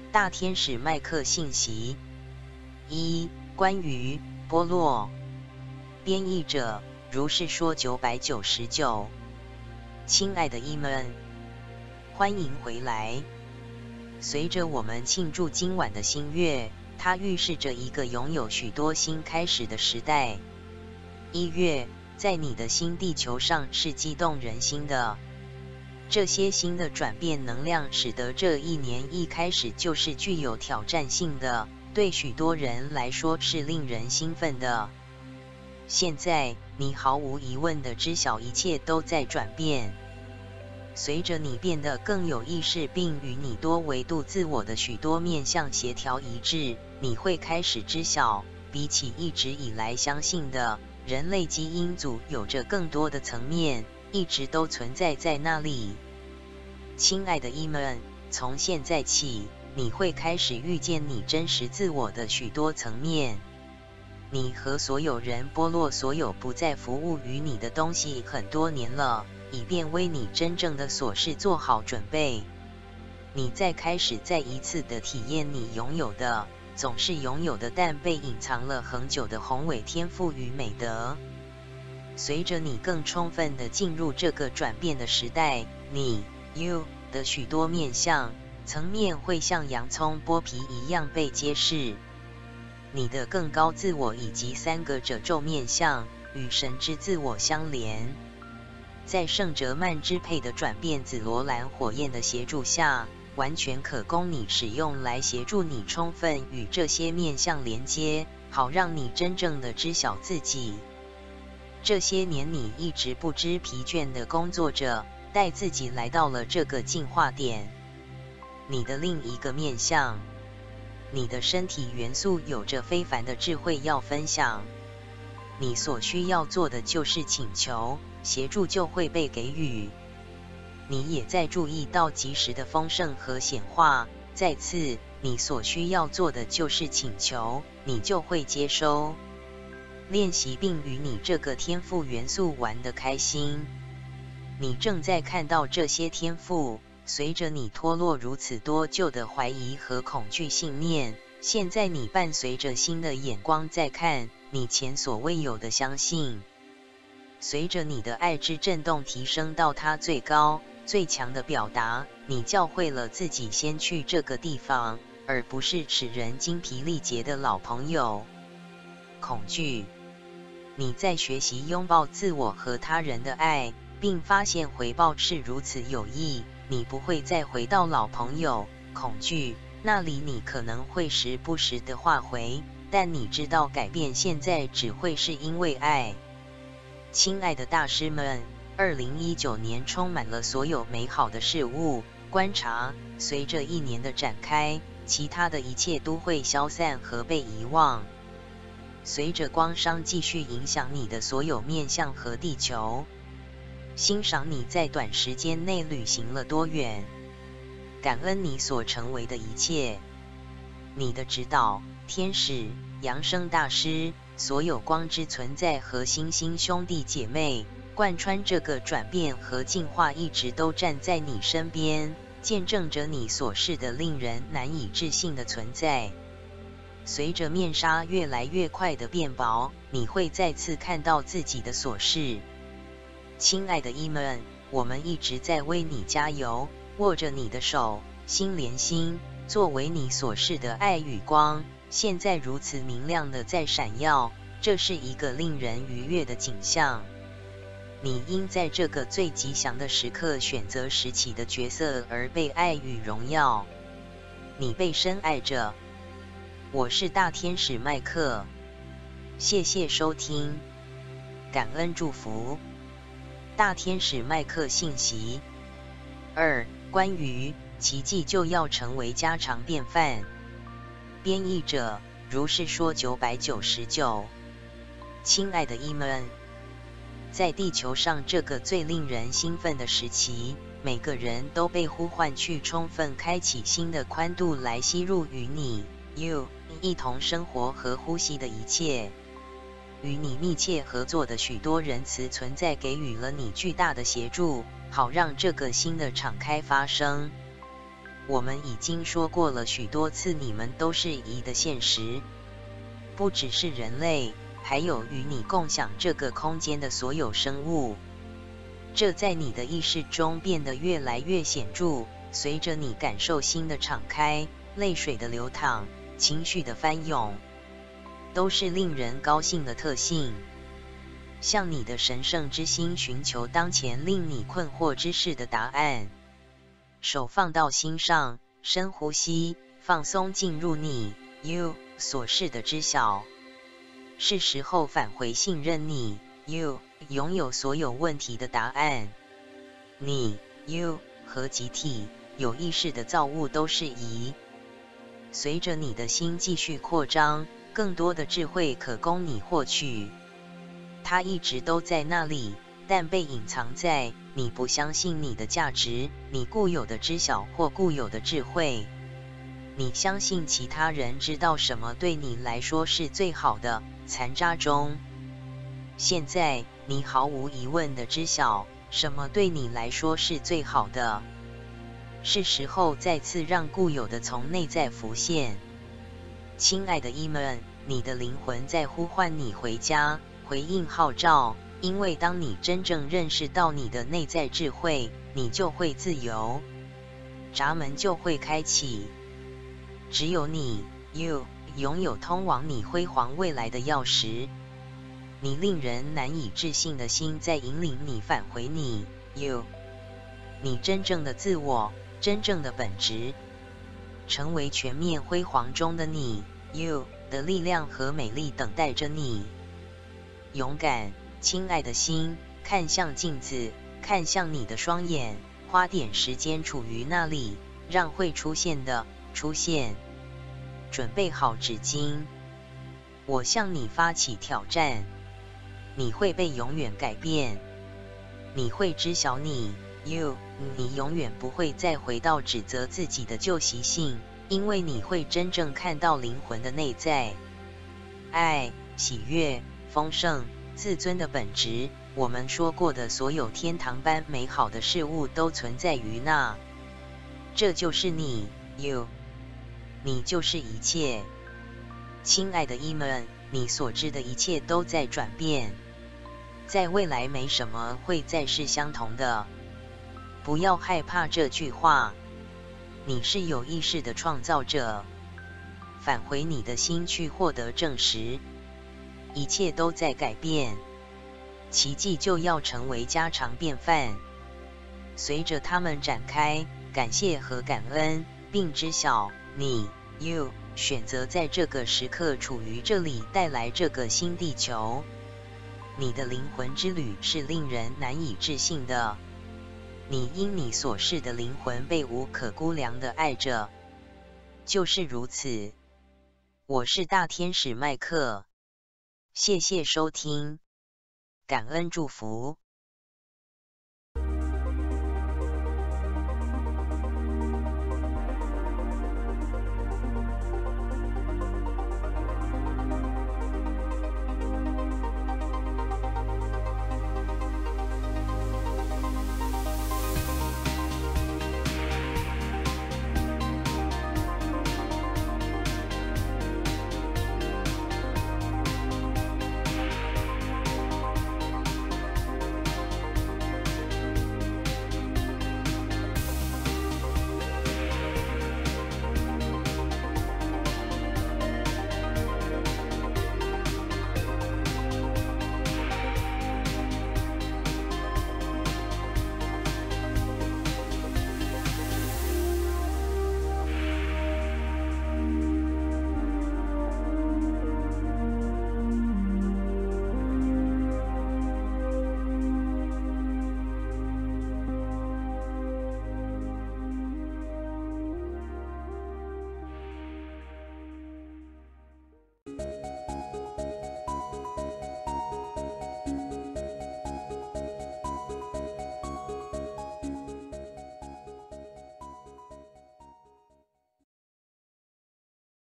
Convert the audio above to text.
大天使麦克信息1关于波洛，编译者如是说999。亲爱的伊们，欢迎回来。随着我们庆祝今晚的新月，它预示着一个拥有许多新开始的时代。1月，在你的新地球上是激动人心的。这些新的转变能量使得这一年一开始就是具有挑战性的，对许多人来说是令人兴奋的。现在，你毫无疑问地知晓一切都在转变。随着你变得更有意识，并与你多维度自我的许多面向协调一致，你会开始知晓，比起一直以来相信的，人类基因组有着更多的层面，一直都存在在那里。亲爱的伊们，从现在起，你会开始遇见你真实自我的许多层面。你和所有人剥落所有不再服务于你的东西很多年了，以便为你真正的所事做好准备。你在开始再一次的体验你拥有的，总是拥有的但被隐藏了很久的宏伟天赋与美德。随着你更充分地进入这个转变的时代，你 You 的许多面向层面会像洋葱剥皮一样被揭示。你的更高自我以及3个褶皱面向与神之自我相连。在圣哲曼支配的转变紫罗兰火焰的协助下，完全可供你使用来协助你充分与这些面向连接，好让你真正的知晓自己。这些年你一直不知疲倦地工作着，带自己来到了这个进化点。你的另一个面向，你的身体元素有着非凡的智慧要分享。你所需要做的就是请求，协助就会被给予。你也在注意到及时的丰盛和显化。再次，你所需要做的就是请求，你就会接收。练习并与你这个天赋元素玩得开心。你正在看到这些天赋，随着你脱落如此多旧的怀疑和恐惧信念，现在你伴随着新的眼光在看你前所未有的相信。随着你的爱之振动提升到它最高、最强的表达，你教会了自己先去这个地方，而不是使人精疲力竭的老朋友。恐惧，你在学习拥抱自我和他人的爱，并发现回报是如此有益。你不会再回到老朋友恐惧那里，你可能会时不时地划回，但你知道改变现在只会是因为爱。亲爱的大师们，2019年充满了所有美好的事物。观察，随着一年的展开，其他的一切都会消散和被遗忘。随着光商继续影响你的所有面向和地球，欣赏你在短时间内旅行了多远，感恩你所成为的一切。你的指导、天使、扬升大师、所有光之存在和星星兄弟姐妹，贯穿这个转变和进化，一直都站在你身边，见证着你所是的令人难以置信的存在。随着面纱越来越快的变薄，你会再次看到自己的所是。亲爱的伊们，我们一直在为你加油，握着你的手，心连心，作为你所是的爱与光，现在如此明亮的在闪耀，这是一个令人愉悦的景象。你因在这个最吉祥的时刻选择拾起的角色而被爱与荣耀。你被深爱着。我是大天使麦克，谢谢收听，感恩祝福。大天使麦克信息2关于奇迹就要成为家常便饭。编译者如是说999。亲爱的伊们，在地球上这个最令人兴奋的时期，每个人都被呼唤去充分开启新的宽度来吸入与你 You 一同生活和呼吸的一切。与你密切合作的许多仁慈存在给予了你巨大的协助，好让这个新的敞开发生。 我们已经说过了许多次，你们都是一的现实，不只是人类，还有与你共享这个空间的所有生物。这在你的意识中变得越来越显著，随着你感受心的敞开，泪水的流淌，情绪的翻涌，都是令人高兴的特性。向你的神圣之心寻求当前令你困惑之事的答案。手放到心上，深呼吸，放松进入你 You 所示的知晓。是时候返回信任你 You 拥有所有问题的答案。你 You 和集体有意识的造物都是一。随着你的心继续扩张，更多的智慧可供你获取。它一直都在那里，但被隐藏在你不相信你的价值、你固有的知晓或固有的智慧。你相信其他人知道什么对你来说是最好的残渣中。现在，你毫无疑问地知晓什么对你来说是最好的。是时候再次让固有的从内在浮现。亲爱的伊们，你的灵魂在呼唤你回家，回应号召。因为当你真正认识到你的内在智慧，你就会自由，闸门就会开启。只有你 You 拥有通往你辉煌未来的钥匙。你令人难以置信的心在引领你返回你 You 你真正的自我，真正的本质，成为全面辉煌中的你 You 的力量和美丽等待着你。勇敢，亲爱的心，看向镜子，看向你的双眼，花点时间处于那里，让会出现的出现。准备好纸巾，我向你发起挑战。你会被永远改变，你会知晓你 You 你永远不会再回到指责自己的旧习性，因为你会真正看到灵魂的内在，爱、喜悦、丰盛、自尊的本质。我们说过的所有天堂般美好的事物都存在于那。这就是你 You 你就是一切。亲爱的伊们，你所知的一切都在转变，在未来没什么会再是相同的。不要害怕这句话，你是有意识的创造者。返回你的心去获得证实，一切都在改变，奇迹就要成为家常便饭。随着它们展开，感谢和感恩，并知晓你 You 选择在这个时刻处于这里，带来这个新地球。你的灵魂之旅是令人难以置信的。你因你所示的灵魂被无可估量的爱着，就是如此。我是大天使麦克，谢谢收听，感恩祝福。